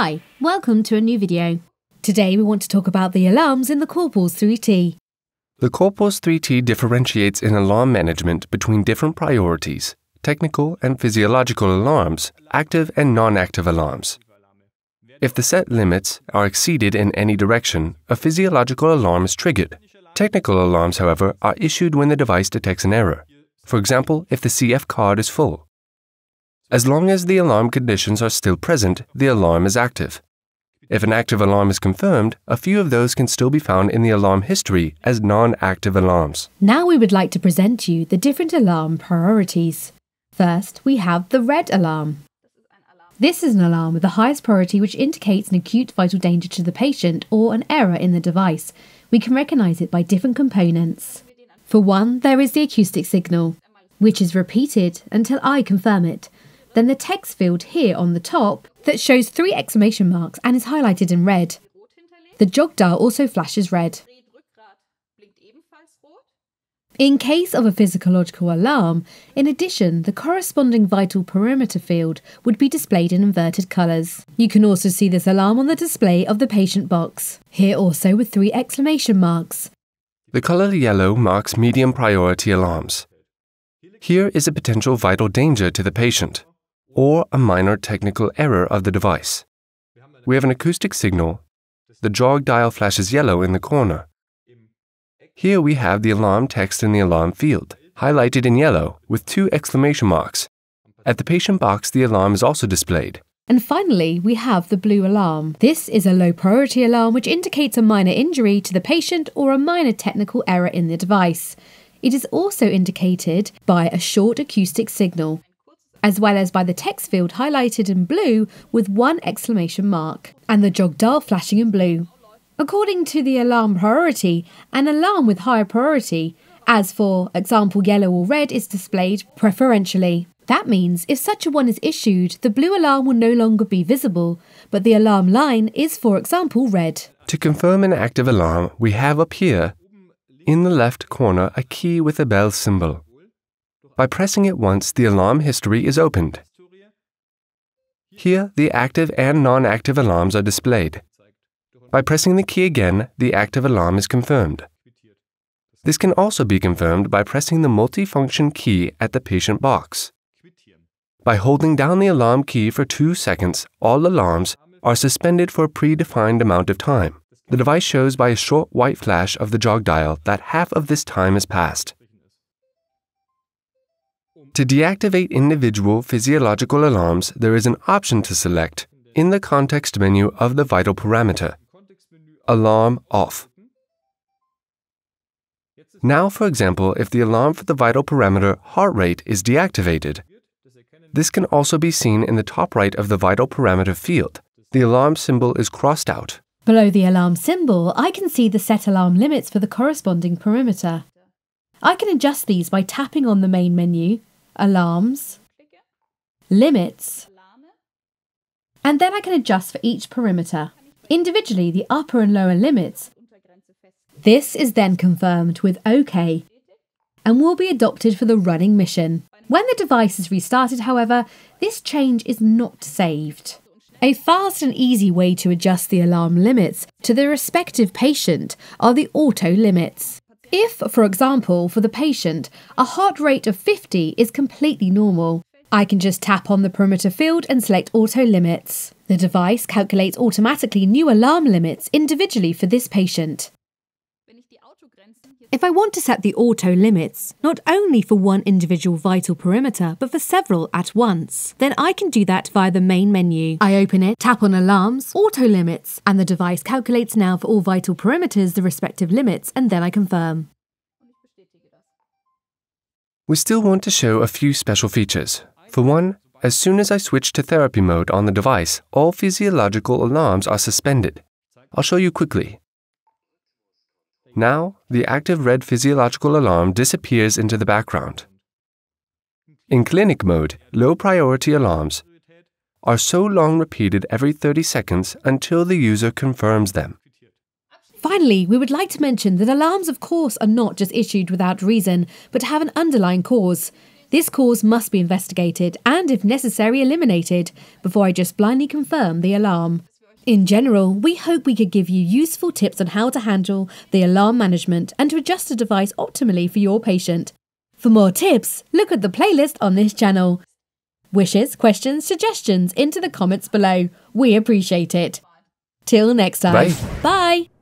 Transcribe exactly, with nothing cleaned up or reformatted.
Hi, welcome to a new video. Today we want to talk about the alarms in the corpuls three T. The corpuls three T differentiates in alarm management between different priorities, technical and physiological alarms, active and non-active alarms. If the set limits are exceeded in any direction, a physiological alarm is triggered. Technical alarms, however, are issued when the device detects an error. For example, if the C F card is full. As long as the alarm conditions are still present, the alarm is active. If an active alarm is confirmed, a few of those can still be found in the alarm history as non-active alarms. Now we would like to present to you the different alarm priorities. First, we have the red alarm. This is an alarm with the highest priority which indicates an acute vital danger to the patient or an error in the device. We can recognize it by different components. For one, there is the acoustic signal, which is repeated until I confirm it. Then the text field here on the top that shows three exclamation marks and is highlighted in red. The jog dial also flashes red. In case of a physiological alarm, in addition, the corresponding vital perimeter field would be displayed in inverted colours. You can also see this alarm on the display of the patient box, here also with three exclamation marks. The colour yellow marks medium priority alarms. Here is a potential vital danger to the patient, or a minor technical error of the device. We have an acoustic signal. The jog dial flashes yellow in the corner. Here we have the alarm text in the alarm field, highlighted in yellow with two exclamation marks. At the patient box, the alarm is also displayed. And finally, we have the blue alarm. This is a low priority alarm which indicates a minor injury to the patient or a minor technical error in the device. It is also indicated by a short acoustic signal, as well as by the text field highlighted in blue with one exclamation mark, and the jog dial flashing in blue. According to the alarm priority, an alarm with higher priority, as for example yellow or red, is displayed preferentially. That means if such a one is issued, the blue alarm will no longer be visible, but the alarm line is, for example, red. To confirm an active alarm, we have up here, in the left corner, a key with a bell symbol. By pressing it once, the alarm history is opened. Here, the active and non-active alarms are displayed. By pressing the key again, the active alarm is confirmed. This can also be confirmed by pressing the multifunction key at the patient box. By holding down the alarm key for two seconds, all alarms are suspended for a predefined amount of time. The device shows by a short white flash of the jog dial that half of this time has passed. To deactivate individual physiological alarms, there is an option to select in the context menu of the vital parameter. Alarm off. Now, for example, if the alarm for the vital parameter heart rate is deactivated, this can also be seen in the top right of the vital parameter field. The alarm symbol is crossed out. Below the alarm symbol, I can see the set alarm limits for the corresponding perimeter. I can adjust these by tapping on the main menu, Alarms, Limits, and then I can adjust for each perimeter. Individually, the upper and lower limits. This is then confirmed with OK and will be adopted for the running mission. When the device is restarted, however, this change is not saved. A fast and easy way to adjust the alarm limits to the respective patient are the auto limits. If, for example, for the patient, a heart rate of fifty is completely normal, I can just tap on the perimeter field and select auto limits. The device calculates automatically new alarm limits individually for this patient. If I want to set the auto limits, not only for one individual vital perimeter, but for several at once, then I can do that via the main menu. I open it, tap on Alarms, Auto Limits, and the device calculates now for all vital perimeters the respective limits, and then I confirm. We still want to show a few special features. For one, as soon as I switch to therapy mode on the device, all physiological alarms are suspended. I'll show you quickly. Now, the active red physiological alarm disappears into the background. In clinic mode, low priority alarms are so long repeated every thirty seconds until the user confirms them. Finally, we would like to mention that alarms, of course, are not just issued without reason, but have an underlying cause. This cause must be investigated and, if necessary, eliminated before I just blindly confirm the alarm. In general, we hope we could give you useful tips on how to handle the alarm management and to adjust the device optimally for your patient. For more tips, look at the playlist on this channel. Wishes, questions, suggestions into the comments below. We appreciate it. Till next time. Bye. Bye.